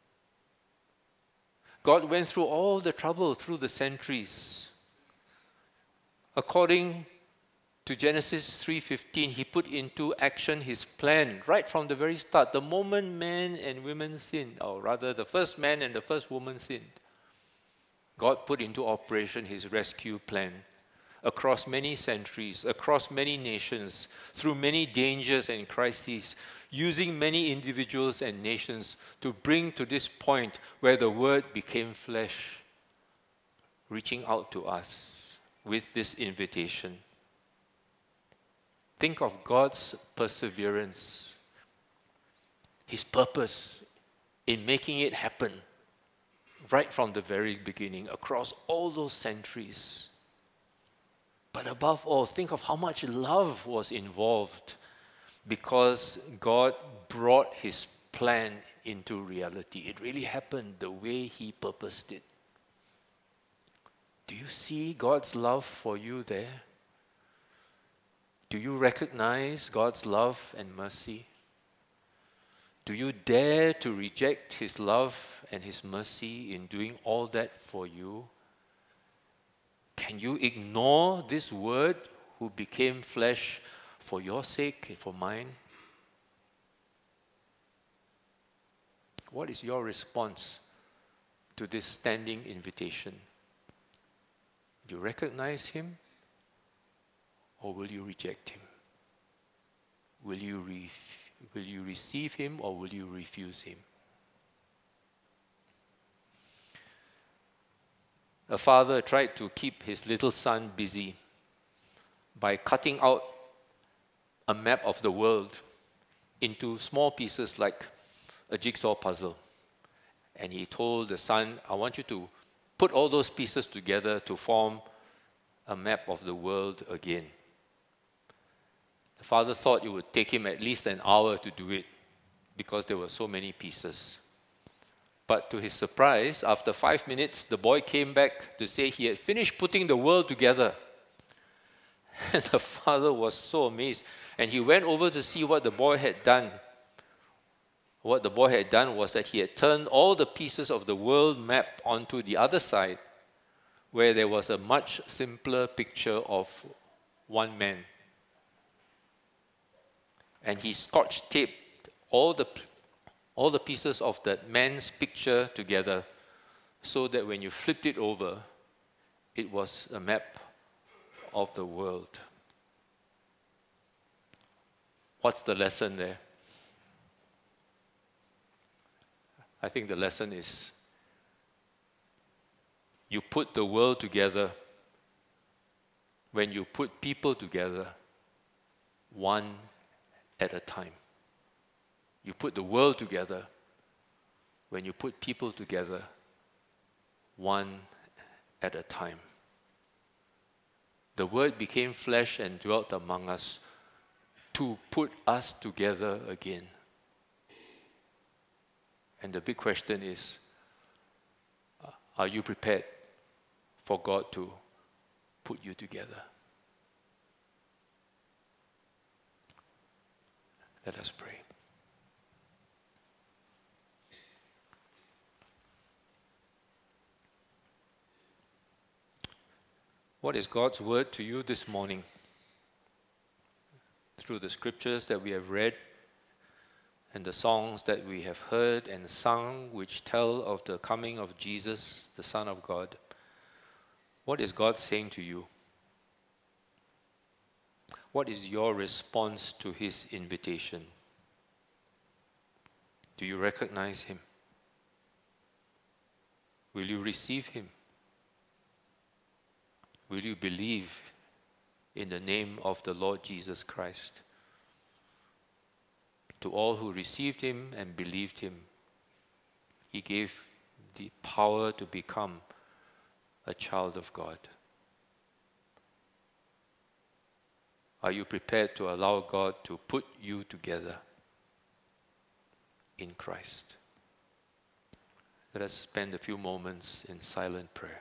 God went through all the trouble through the centuries. According to Genesis 3:15, he put into action his plan right from the very start. The moment men and women sinned, or rather the first man and the first woman sinned, God put into operation his rescue plan across many centuries, across many nations, through many dangers and crises, using many individuals and nations to bring to this point where the Word became flesh, reaching out to us with this invitation. Think of God's perseverance, his purpose in making it happen right from the very beginning, across all those centuries. But above all, think of how much love was involved, because God brought his plan into reality. It really happened the way he purposed it. Do you see God's love for you there? Do you recognize God's love and mercy? Do you dare to reject his love and his mercy in doing all that for you? Can you ignore this Word who became flesh for your sake and for mine? What is your response to this standing invitation? Do you recognize him, or will you reject him? Will you receive him, or will you refuse him? A father tried to keep his little son busy by cutting out a map of the world into small pieces like a jigsaw puzzle. And he told the son, I want you to put all those pieces together to form a map of the world again. The father thought it would take him at least an hour to do it because there were so many pieces. But to his surprise, after 5 minutes, the boy came back to say he had finished putting the world together. And the father was so amazed. And he went over to see what the boy had done. What the boy had done was that he had turned all the pieces of the world map onto the other side, where there was a much simpler picture of one man. And he scotch taped all the pieces of that man's picture together, so that when you flipped it over, it was a map of the world. What's the lesson there? I think the lesson is, you put the world together when you put people together, one at a time. You put the world together. When you put people together, one at a time. The Word became flesh and dwelt among us to put us together again. And the big question is, are you prepared for God to put you together? Let us pray. What is God's word to you this morning? Through the scriptures that we have read and the songs that we have heard and sung, which tell of the coming of Jesus, the Son of God, what is God saying to you? What is your response to His invitation? Do you recognize Him? Will you receive Him? Will you believe in the name of the Lord Jesus Christ? To all who received Him and believed Him, He gave the power to become a child of God. Are you prepared to allow God to put you together in Christ? Let us spend a few moments in silent prayer.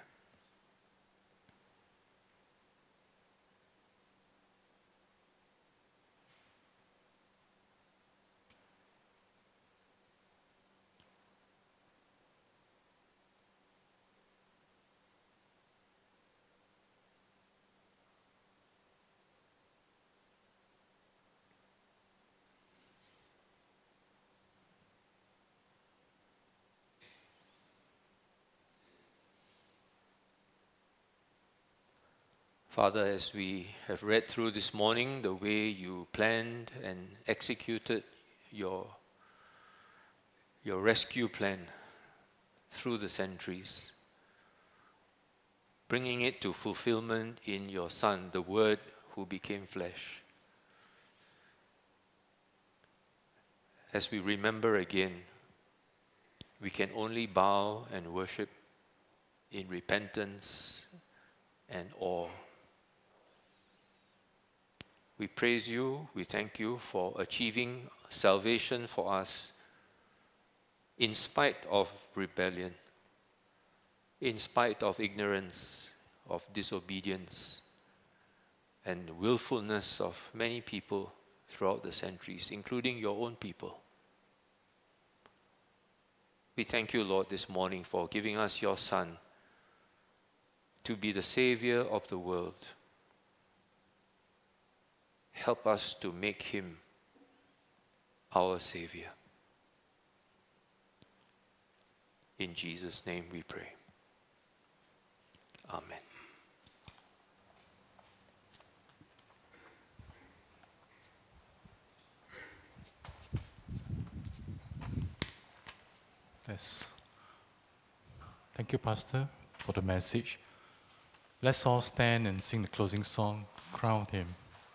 Father, as we have read through this morning, the way you planned and executed your rescue plan through the centuries, bringing it to fulfillment in your Son, the Word who became flesh. As we remember again, we can only bow and worship in repentance and awe. We praise you, we thank you for achieving salvation for us in spite of rebellion, in spite of ignorance, of disobedience, and willfulness of many people throughout the centuries, including your own people. We thank you, Lord, this morning for giving us your Son to be the Savior of the world. Help us to make Him our Savior. In Jesus' name we pray. Amen. Yes. Thank you, Pastor, for the message. Let's all stand and sing the closing song, Crown Him.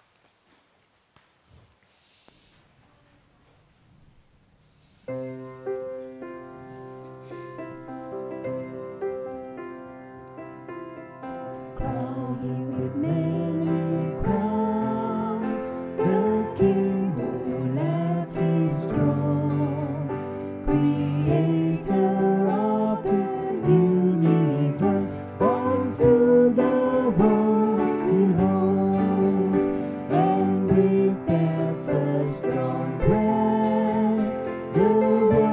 Crown him with many crowns, the King who left his throne, Creator of the universe, unto the world belongs, and with their first strong breath, the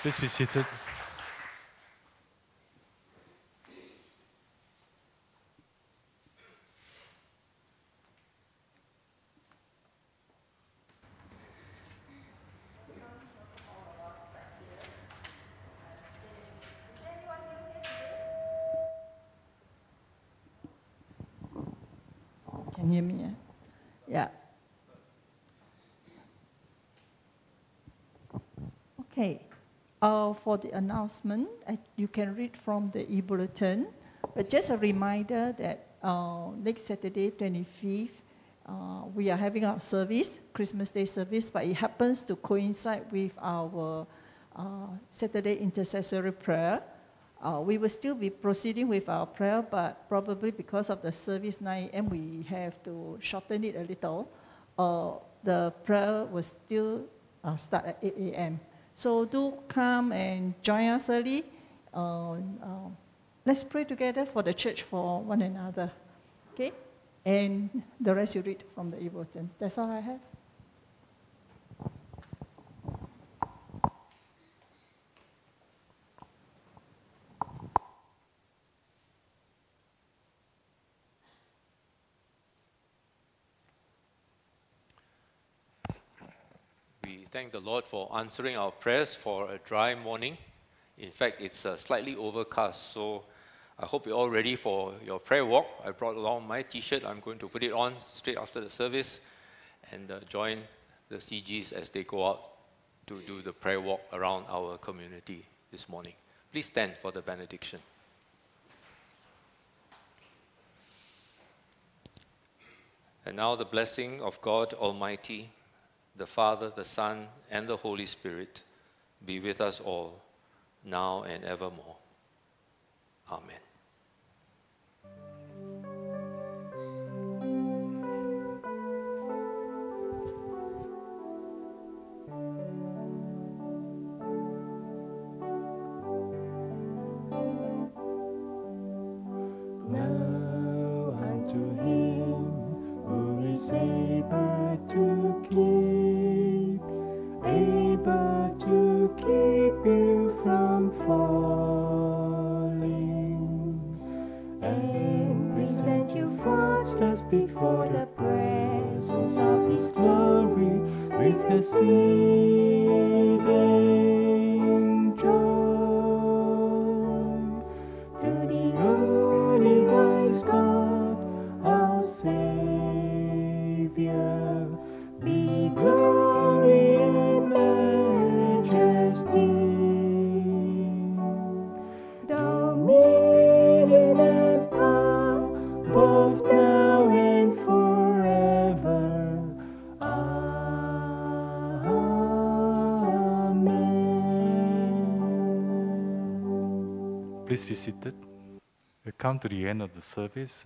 Please be seated. Can you hear me? Yeah. Okay. For the announcement, you can read from the e-bulletin. But just a reminder that next Saturday, 25th, we are having our service, Christmas Day service, but it happens to coincide with our Saturday intercessory prayer. We will still be proceeding with our prayer, but probably because of the service 9 a.m., we have to shorten it a little. The prayer will still start at 8 a.m. So do come and join us early. Let's pray together for the church, for one another. Okay? And the rest you read from the e-bulletin. That's all I have. We thank the Lord for answering our prayers for a dry morning. In fact, it's slightly overcast, so I hope you're all ready for your prayer walk. I brought along my t-shirt. I'm going to put it on straight after the service and join the CGs as they go out to do the prayer walk around our community this morning. Please stand for the benediction. And now the blessing of God Almighty, the Father, the Son, and the Holy Spirit be with us all, now and evermore. Amen. Now unto him who is able to keep you from falling, and present you faultless before the presence of his glory with exceeding joy. To the only wise God, our Savior, be glory and majesty, dominion and power, both now and forever. Amen. Please be seated. We come to the end of the service.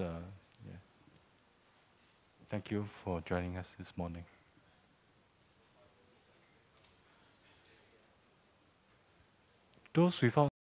Thank you for joining us this morning. Those without